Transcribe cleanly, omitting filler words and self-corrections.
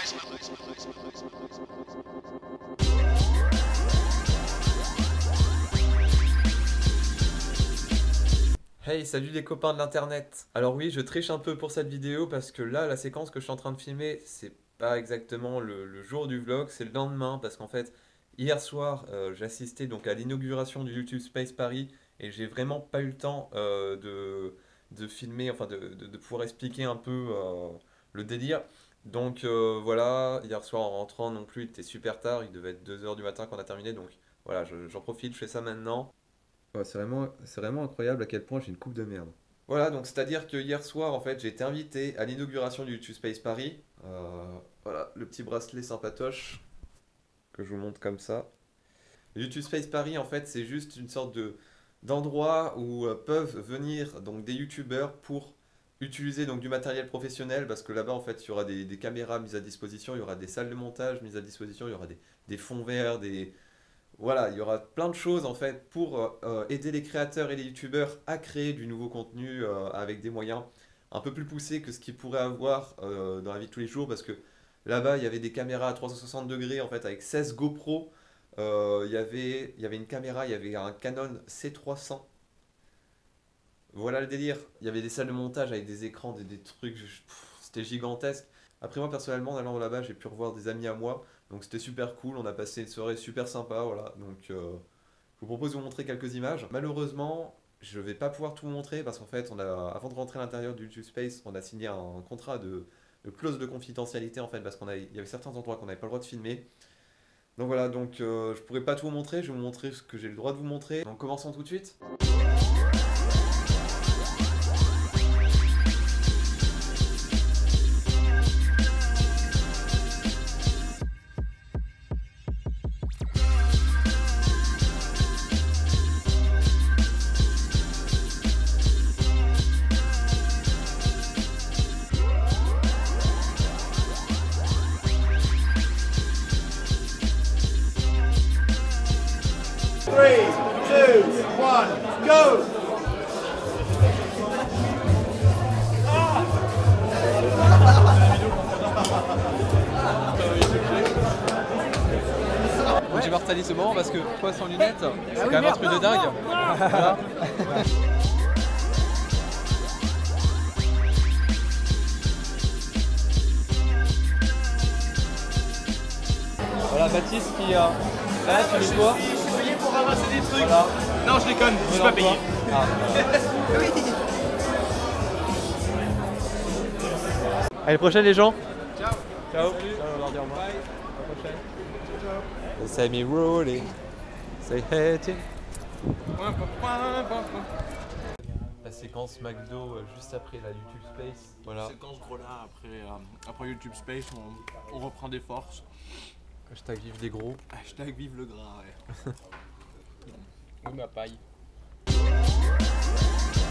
Hey, salut les copains de l'internet. Alors oui, je triche un peu pour cette vidéo parce que là, la séquence que je suis en train de filmer, c'est pas exactement le jour du vlog, c'est le lendemain parce qu'en fait, hier soir, j'ai assisté donc à l'inauguration du YouTube Space Paris et j'ai vraiment pas eu le temps de filmer, enfin de pouvoir expliquer un peu le délire. Donc voilà, hier soir en rentrant non plus, il était super tard, il devait être 2 heures du matin qu'on a terminé, donc voilà, j'en profite, je fais ça maintenant. Ouais, c'est vraiment incroyable à quel point j'ai une coupe de merde. Voilà, donc c'est-à-dire que hier soir, en fait, j'ai été invité à l'inauguration du YouTube Space Paris. Voilà, le petit bracelet sympatoche que je vous montre comme ça. Le YouTube Space Paris, en fait, c'est juste une sorte de d'endroit où peuvent venir donc des YouTubeurs pour utiliser donc du matériel professionnel parce que là-bas, en fait, il y aura des caméras mises à disposition, il y aura des salles de montage mises à disposition, il y aura des fonds verts, voilà, il y aura plein de choses en fait pour aider les créateurs et les youtubeurs à créer du nouveau contenu avec des moyens un peu plus poussés que ce qu'ils pourraient avoir dans la vie de tous les jours parce que là-bas il y avait des caméras à 360 degrés en fait avec 16 GoPro. Il y avait une caméra, il y avait un Canon C300. Voilà le délire. Il y avait des salles de montage avec des écrans, des trucs, c'était gigantesque. Après moi personnellement, en allant là-bas, j'ai pu revoir des amis à moi, donc c'était super cool. On a passé une soirée super sympa, voilà. Donc je vous propose de vous montrer quelques images. Malheureusement, je vais pas pouvoir tout vous montrer parce qu'en fait, avant de rentrer à l'intérieur du YouTube Space, on a signé un contrat de clause de confidentialité en fait parce il y avait certains endroits qu'on n'avait pas le droit de filmer. Donc voilà, donc je pourrais pas tout vous montrer. Je vais vous montrer ce que j'ai le droit de vous montrer. Donc commençons tout de suite. Three, two, one, go! J'ai Bartali ce moment parce que toi sans lunettes, c'est quand même un truc de dingue. Voilà. Voilà Baptiste qui là tu les toi. Je suis payé pour ramasser des trucs. Voilà. Non, je déconne, je suis pas payé. Ah, voilà. Allez, prochaine les gens. Ciao. Ciao. Ciao, on leur dit au revoir. À la prochaine. Say me rolling. Say hey. La séquence McDo juste après la YouTube Space. Voilà. Séquence gros là, après YouTube Space, on reprend des forces. Hashtag vive des gros. Hashtag vive le gras, ouais. Oui, ma paille.